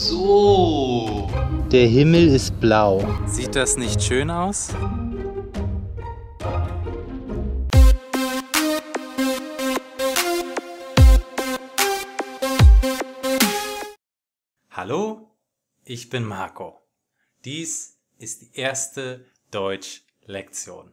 so. Der Himmel ist blau. Sieht das nicht schön aus? Hallo, ich bin Marco. Dies ist die erste Deutsch-Lektion.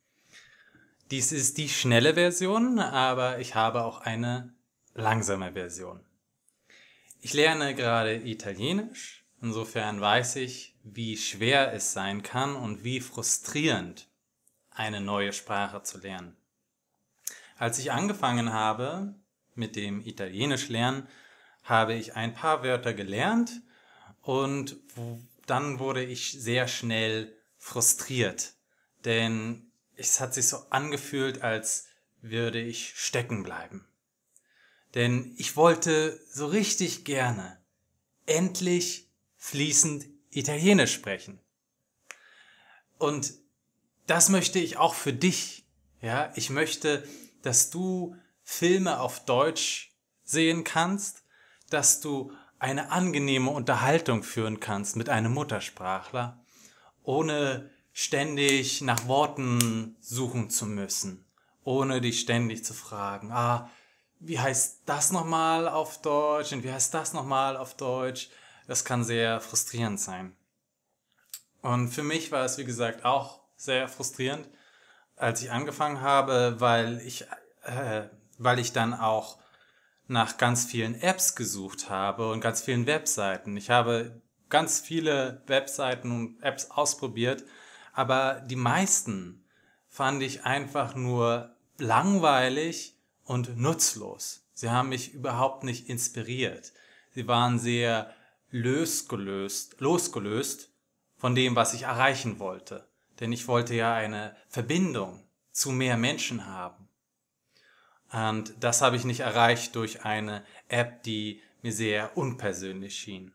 Dies ist die schnelle Version, aber ich habe auch eine langsame Version. Ich lerne gerade Italienisch, insofern weiß ich, wie schwer es sein kann und wie frustrierend eine neue Sprache zu lernen. Als ich angefangen habe mit dem Italienisch lernen, habe ich ein paar Wörter gelernt und dann wurde ich sehr schnell frustriert, denn es hat sich so angefühlt, als würde ich stecken bleiben. Denn ich wollte so richtig gerne endlich fließend Italienisch sprechen. Und das möchte ich auch für dich. Ja, ich möchte, dass du Filme auf Deutsch sehen kannst, dass du eine angenehme Unterhaltung führen kannst mit einem Muttersprachler, ohne ständig nach Worten suchen zu müssen, ohne dich ständig zu fragen, wie heißt das nochmal auf Deutsch und wie heißt das nochmal auf Deutsch? Das kann sehr frustrierend sein. Und für mich war es, wie gesagt, auch sehr frustrierend, als ich angefangen habe, weil ich dann auch nach ganz vielen Apps gesucht habe und ganz vielen Webseiten. Ich habe ganz viele Webseiten und Apps ausprobiert, aber die meisten fand ich einfach nur langweilig und nutzlos. Sie haben mich überhaupt nicht inspiriert. Sie waren sehr losgelöst von dem, was ich erreichen wollte. Denn ich wollte ja eine Verbindung zu mehr Menschen haben. Und das habe ich nicht erreicht durch eine App, die mir sehr unpersönlich schien.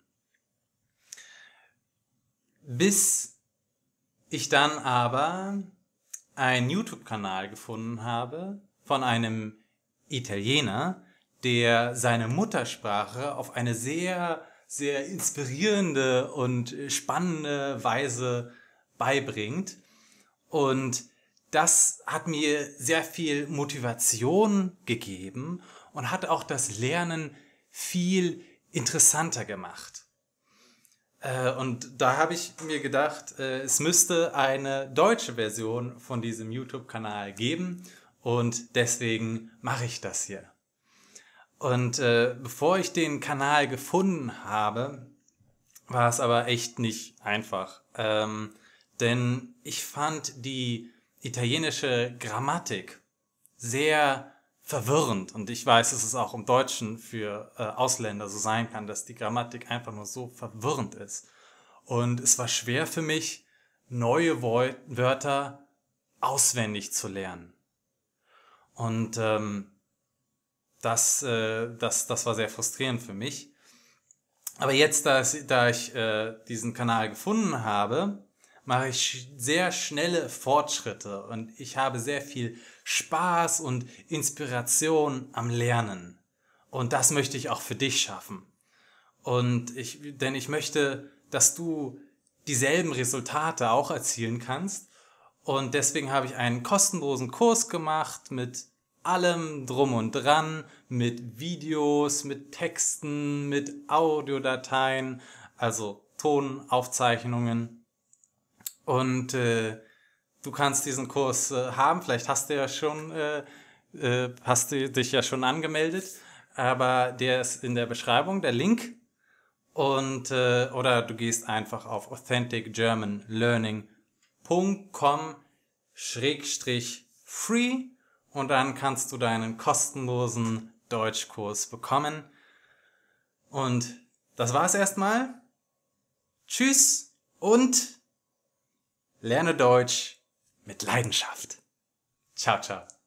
Bis ich dann aber einen YouTube-Kanal gefunden habe von einem Italiener, der seine Muttersprache auf eine sehr, sehr inspirierende und spannende Weise beibringt. Und das hat mir sehr viel Motivation gegeben und hat auch das Lernen viel interessanter gemacht. Und da habe ich mir gedacht, es müsste eine deutsche Version von diesem YouTube-Kanal geben und deswegen mache ich das hier. Und bevor ich den Kanal gefunden habe, war es aber echt nicht einfach. Denn ich fand die italienische Grammatik sehr verwirrend. Und ich weiß, dass es auch im Deutschen für Ausländer so sein kann, dass die Grammatik einfach nur so verwirrend ist. Und es war schwer für mich, neue Wörter auswendig zu lernen. Und das war sehr frustrierend für mich. Aber jetzt, da ich diesen Kanal gefunden habe, mache ich sehr schnelle Fortschritte und ich habe sehr viel Spaß und Inspiration am Lernen. Und das möchte ich auch für dich schaffen. Denn ich möchte, dass du dieselben Resultate auch erzielen kannst. Und deswegen habe ich einen kostenlosen Kurs gemacht mit allem drum und dran, mit Videos, mit Texten, mit Audiodateien, also Tonaufzeichnungen. Und du kannst diesen Kurs haben, vielleicht hast du dich ja schon angemeldet, aber der ist in der Beschreibung, der Link. Und oder du gehst einfach auf authenticgermanlearning.com/free und dann kannst du deinen kostenlosen Deutschkurs bekommen. Und das war's erstmal. Tschüss und lerne Deutsch mit Leidenschaft. Ciao, ciao.